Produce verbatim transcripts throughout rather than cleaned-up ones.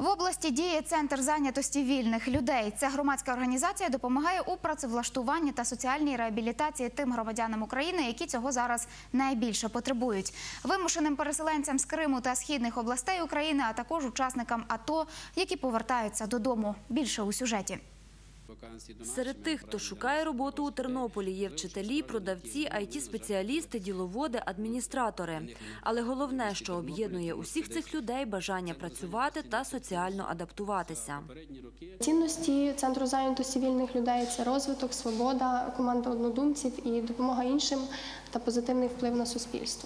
В області діє Центр зайнятості вільних людей. Ця громадська організація допомагає у працевлаштуванні та соціальній реабілітації тим громадянам України, які цього зараз найбільше потребують. Вимушеним переселенцям з Криму та східних областей України, а також учасникам АТО, які повертаються додому. Більше у сюжеті. Серед тих, хто шукає роботу у Тернополі, є вчителі, продавці, ай ті-спеціалісти, діловоди, адміністратори. Але головне, що об'єднує усіх цих людей – бажання працювати та соціально адаптуватися. Цінності Центру зайнятості вільних людей – це розвиток, свобода, команда однодумців і допомога іншим та позитивний вплив на суспільство.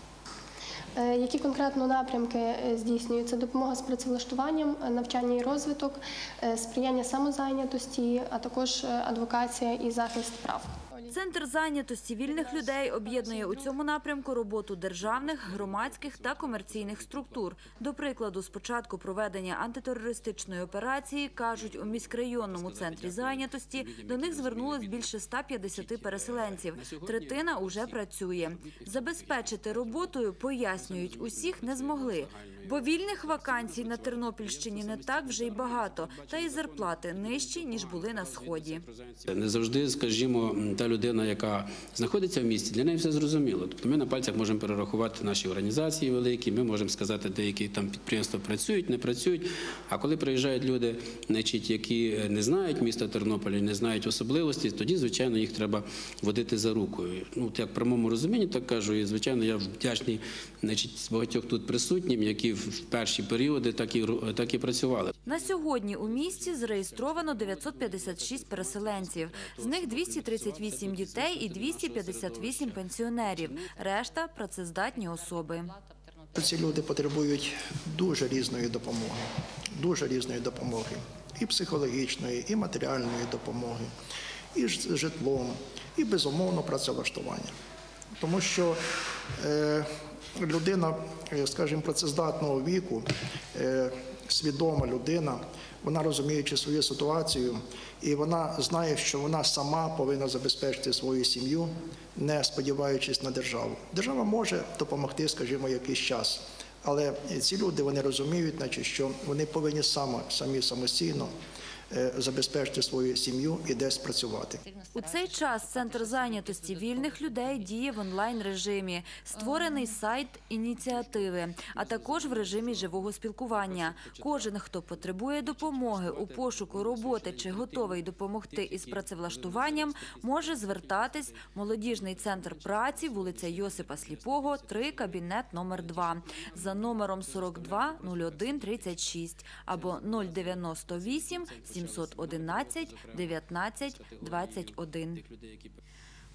Які конкретно напрямки здійснюються? Допомога з працевлаштуванням, навчання і розвиток, сприяння самозайнятості, а також адвокація і захист прав. Центр зайнятості вільних людей об'єднує у цьому напрямку роботу державних, громадських та комерційних структур. До прикладу, з початку проведення антитерористичної операції, кажуть, у міськрайонному центрі зайнятості до них звернулось більше ста п'ятдесяти переселенців. Третина уже працює. Забезпечити роботою, пояснюють, усіх не змогли. Бо вільних вакансій на Тернопільщині не так вже й багато, та й зарплати нижчі, ніж були на Сході. Не завжди, скажімо, та людина, яка знаходиться в місті, для неї все зрозуміло. Тобто ми на пальцях можемо перерахувати наші організації великі, ми можемо сказати, деякі там підприємства працюють, не працюють. А коли приїжджають люди, значить, які не знають міста Тернополя, не знають особливості, тоді, звичайно, їх треба водити за рукою. Ну, як в прямому розумінні, так кажу, і, звичайно, я вдячний, значить, багатьох тут присутнім, які в перші періоди так і, так і працювали. На сьогодні у місті зареєстровано дев'ятсот п'ятдесят шість переселенців. З них двісті тридцять вісім дітей і двісті п'ятдесят вісім пенсіонерів. Решта – працездатні особи. Ці люди потребують дуже різної допомоги, дуже різної допомоги. І психологічної, і матеріальної допомоги, і з житлом, і, безумовно, працевлаштування. Тому що е, людина, скажімо, працездатного віку, е, свідома людина, вона, розуміючи свою ситуацію, і вона знає, що вона сама повинна забезпечити свою сім'ю, не сподіваючись на державу. Держава може допомогти, скажімо, якийсь час, але ці люди, вони розуміють, значить, що вони повинні самі, самі самостійно забезпечити свою сім'ю і десь працювати. У цей час Центр зайнятості вільних людей діє в онлайн-режимі. Створений сайт ініціативи, а також в режимі живого спілкування. Кожен, хто потребує допомоги у пошуку роботи чи готовий допомогти із працевлаштуванням, може звертатись молодіжний центр праці, вулиця Йосипа Сліпого, три, кабінет номер два, за номером сорок два нуль один тридцять шість або нуль дев'яносто вісім сімсот одинадцять дев'ятнадцять двадцять один.